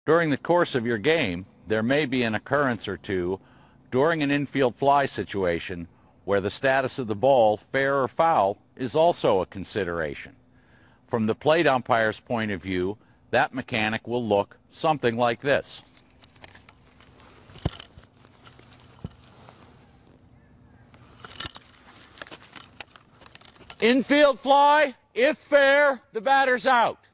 During the course of your game, there may be an occurrence or two during an infield fly situation where the status of the ball, fair or foul, is also a consideration. From the plate umpire's point of view, that mechanic will look something like this. Infield fly, if fair, the batter's out.